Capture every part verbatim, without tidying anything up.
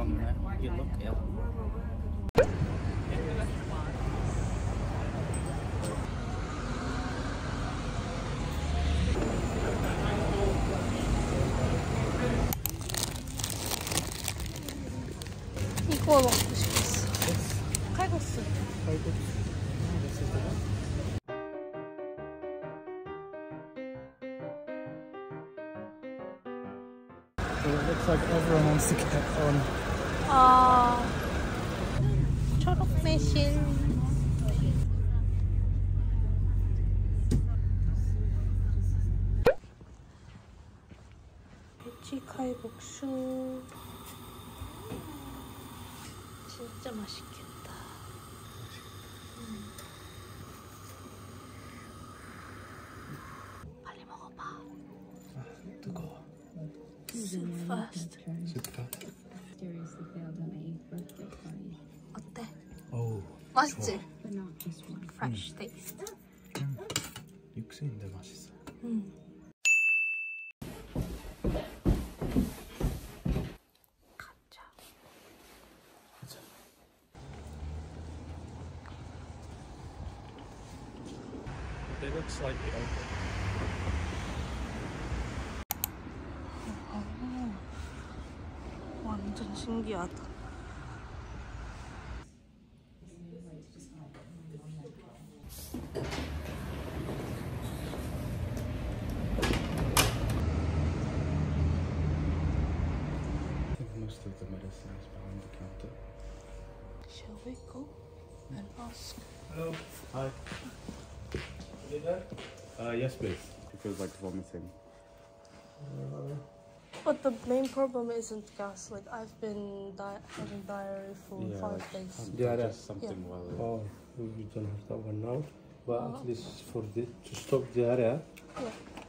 from there. You look ill. 이거 먹고 싶었어. 칼국수. 칼국수. So it looks like everyone wants to get on. 아, 초록 매실. 배치 칼국수. 진짜 맛있겠다. 음. 빨리 먹어봐. 아, 뜨거워. Soup first. Soup first. 어때? 오, 맛있지? 좋아. Fresh taste. 음, 육수인데 맛있어. 음. 가자. 가자. They look slightly open. 완전 신기하다. I think most of the medicine is behind the counter. Shall we go and ask? Hello. Hi. You there? Uh, yes, please. She feels like vomiting. Uh, But the main problem isn't gas. Like I've been di having diarrhea for yeah, five like, days. diarrhea. Just something Yeah. while. Oh, you don't have that one now. But Uh-huh. at least for the to stop diarrhea. Yeah.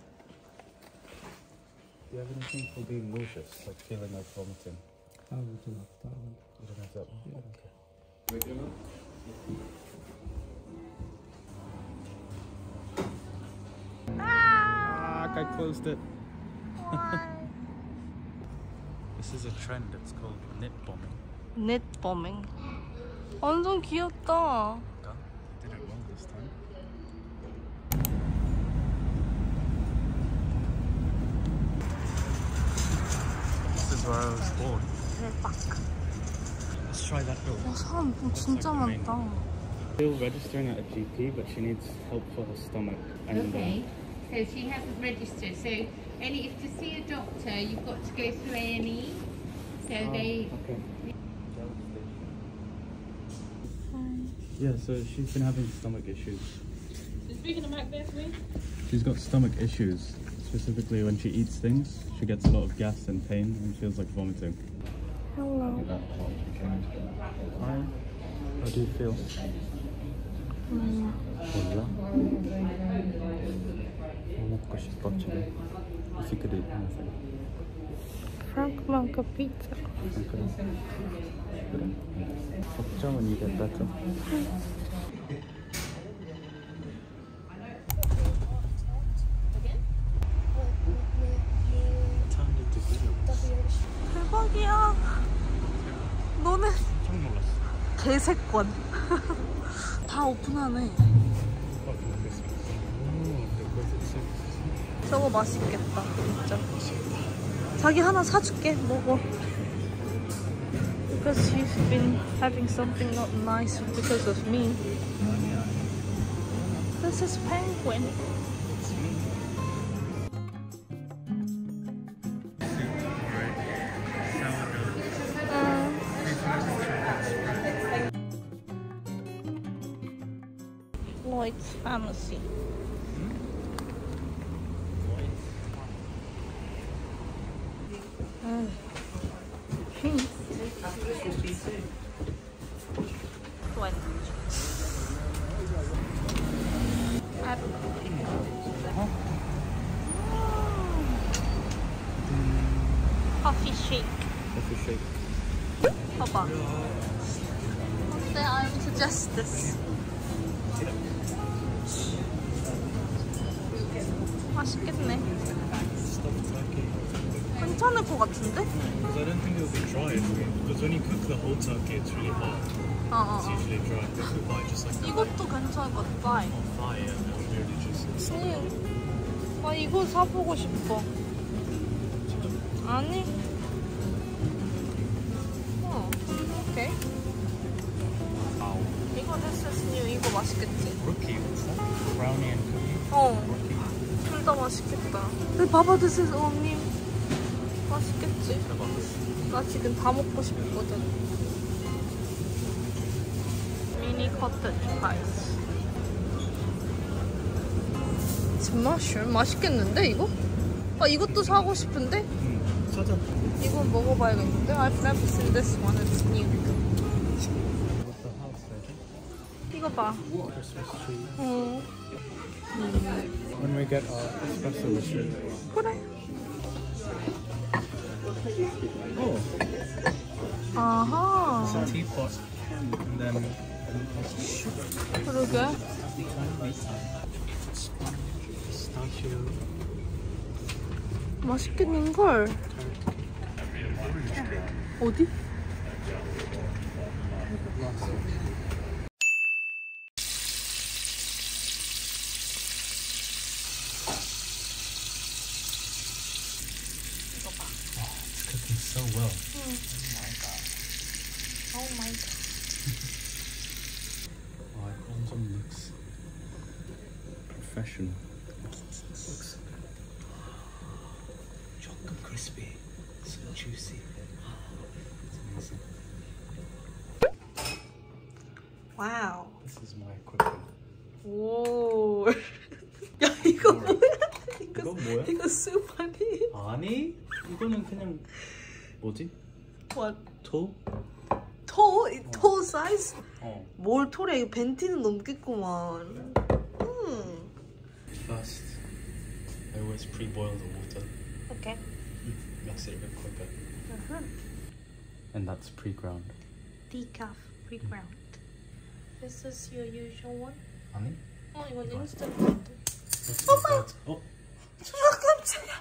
Do you have anything for being nauseous, like feeling like vomiting? I we don't have that one. You don't have that one? Yeah. Okay. Regular? Ah! I closed it. This is a trend, it's called knit bombing. Knit bombing. 완전 귀엽다. Did it wrong this time. This is where I was born. 대박. Let's try that door. 와, 사람 진짜 like the main 많다. Still registering at a G P, but she needs help for her stomach. And, Okay, so she hasn't registered. So, only if to see a doctor, you've got to go through A and E. So uh, they. oh, okay. Yeah, so she's been having stomach issues. So speaking of Macbeth, me? She's got stomach issues. Specifically when she eats things, she gets a lot of gas and pain and feels like vomiting. Hello. Hi. How do you feel? 음, 몰라? 뭐 먹고 싶어 지금? If you could eat anything. Frank Manca pizza. 그래? 그래? 걱정은 이게 따져. 대박이야. 너는 깜짝 놀랐어. 개새권. 다 오픈하네. 저거 맛있겠다, 진짜. 자기 하나 사줄게, 먹어. Because he's been having something not nice because of me. This is penguin. Lloyd's Pharmacy. 음. Coffee shake. Coffee shake. 봐봐. 어때? I would suggest this. 맛있겠네. 괜찮을 것 같은데? Because I don't think it'll be dry. Because when you cook the whole turkey, it's really hot. 어, It's 어. usually dry. If you buy it just like that, 이것도 괜찮을 것 같아. on fire, it'll be really juicy. 응. 아, 이거 사보고 싶어. 아니. 어, 오케이. Wow. 이거 됐었으니 이거 맛있겠지? Rookie, what's that? Brownie and cookie? 어. Rookie. 둘 다 맛있겠다. 근데 봐봐, this is 언니. 맛있겠지? 나 지금 다 먹고 싶거든. 미니 커터지 파이스. 스마쉬 맛있겠는데 이거? 아 이것도 사고 싶은데? 응. 사자. 이거 먹어봐야겠는데? I've never seen this one. It's new. What's the house setting? 이거 봐. Christmas tree. 어. When we get our espresso machine. 그래. Oh, 아하. it's a teapot. And then 그러게. pistachio. 맛있겠는걸? 어디? It's cooking so well. Oh my god. Oh, it also looks professional. Looks chocolate crispy, so juicy. It's amazing. Wow. This is my equipment. 오. 야 이거 뭐야? 이거 뭐야? 이거 soup 아니? 아니, 이거는 그냥 뭐지? What? 토? 토? 이 토 사이즈? 어. 뭘 토래? 이거 벤티는 넘겠구만. 음. First, I always pre-boil the water. Okay. Makes it a bit quicker. Uh-huh. And that's pre-ground. Decaf pre-ground. This is your usual one? 아니? 어 이건 인스턴트인데. Oh my! 어? 아 깜짝이야.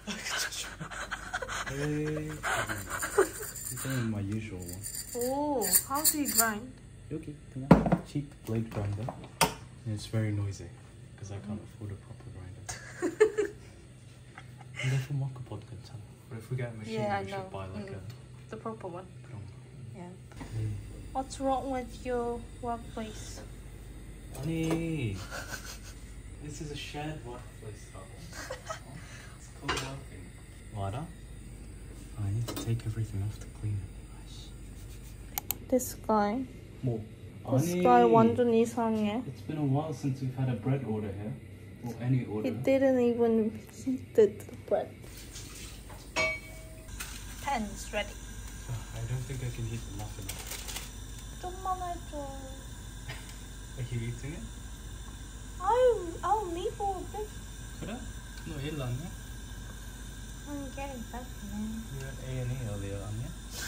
Hey. 이거는 my usual one. 오, how do you grind? 여기 그냥 cheap blade grinder. And it's very noisy because I can't afford a proper grinder. 근데 for mockapod 괜찮아. But if we get a machine, Yeah, I we should know. buy like Mm. a The purple one. 그런 거. Yeah. What's wrong with your workplace? 아니, this is a shared workplace. It's co-working. 뭐 알아? I need to take everything off to clean it. This guy. 뭐? This 아니, guy 완전 이상해. It's been a while since we've had a bread order here. Or any order. He didn't even heat the bread. Pen's ready. I don't think I can heat the muffin. 좀만 해줘. Are you eating it? I'll, I'll leave all of this. 그래? 너 일 났냐? I'm getting back, man. You went A and E earlier, 아니야?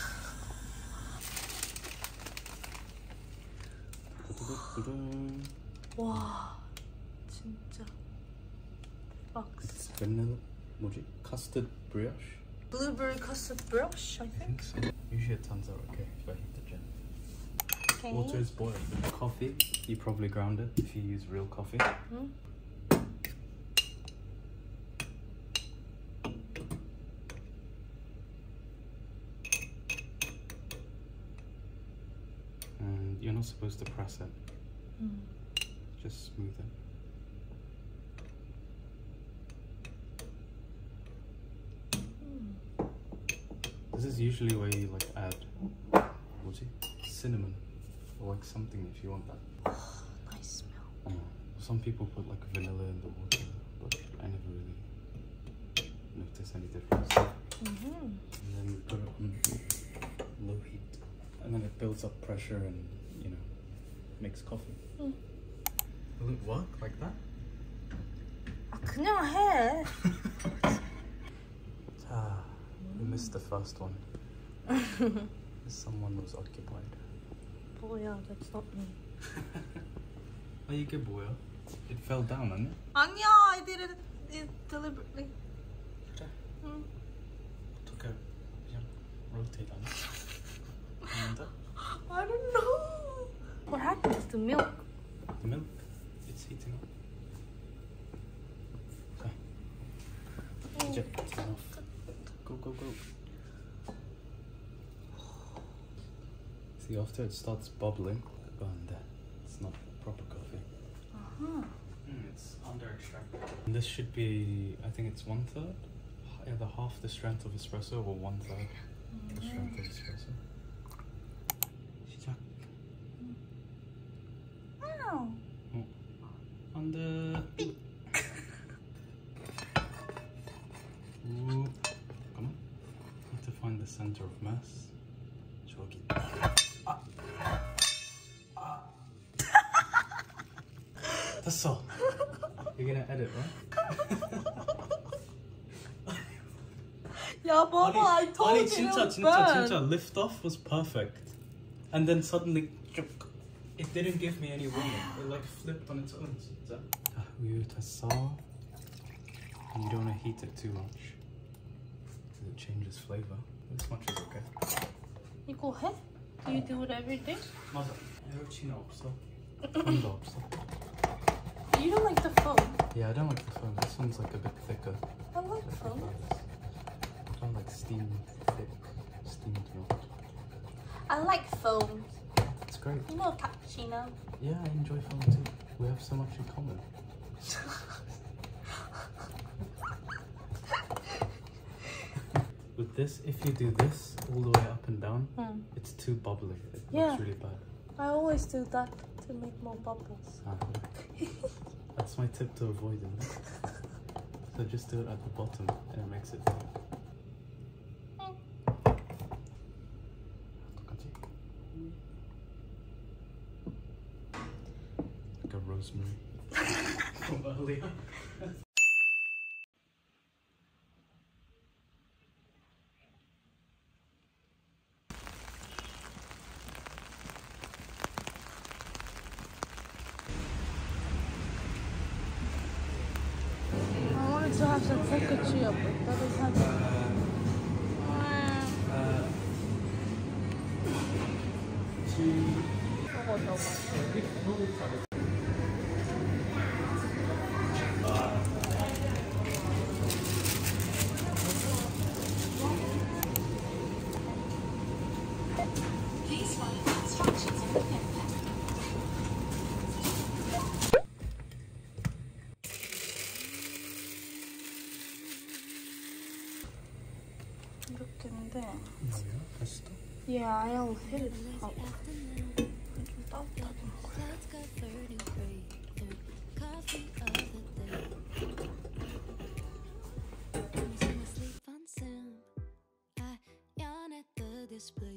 두두두두둥. 와, 진짜. Box. It's vanilla. 뭐지? Custard brioche? Blueberry custard brioche, I I think. think so. Usually it turns out okay if I heat the gin. Okay. Water is boiled. Coffee, you probably ground it if you use real coffee. Hmm? And you're not supposed to press it. Mm. Just smooth it. Mm. This is usually where you like add what's it? Cinnamon or like something if you want that. Nice smell. Oh. Some people put like vanilla in the water, but I never really notice any difference. Mm-hmm. And then we put it on low heat, and then it builds up pressure and you know makes coffee. Mm. Will it work like that? 아, 그냥 해. Ah, we missed the first one. Someone was occupied. 뭐야, that's not me. 아 이게 뭐야? It fell down, 아니야? 아니야, I did it, it deliberately. 그래. 응. 어떡해? rotate on it. And uh, I don't know. What happens to milk? the milk, it's heating up. Okay. Jet, turn off. Go, go, go. See, after it starts bubbling, and uh, it's not proper coffee. Uh-huh. Mm, it's under extracted. And this should be, I think it's one third? Either half the strength of espresso or one third the strength of espresso. 시작. Wow. 어. 안 돼. Ooh. Come on. Need to find the center of mass. 저기. 아. 아. 됐어. You're gonna edit, right? Yeah, Baba, I told 아니 you 진짜 it was 진짜 bad. 진짜 lift off was perfect, and then suddenly it didn't give me any warning. It like flipped on its own. 진짜. 자, 우유 됐어. And you don't want to heat it too much, because it changes flavor. This much is okay. 이거 해? Do you do it every day? 맞아. 에어치나 없어. 폰도 없어. You don't like the foam. Yeah, I don't like the foam. This one's like a bit thicker. I like foam. I don't like steam thick, steamed milk. I like foam. It's great. You know cappuccino. Yeah, I enjoy foam too. We have so much in common. With this, if you do this all the way up and down, Hmm. it's too bubbly. It Yeah. looks really bad. I always do that to make more bubbles. Ah. That's my tip to avoiding it. So just do it at the bottom and it makes it better. 똑같이. Like a rosemary. From earlier. I wanted to have some focaccia, but that is happening. 저거 저거. Please follow the instructions in the pack. 이렇게인데. 뭐야? 다시 또? Yeah, I always hit it. Oh. 좀 따뜻하게 먹어요. Let's go third and grapefruit coffee of the day. I'm sleep on Sim. I yawn at the display.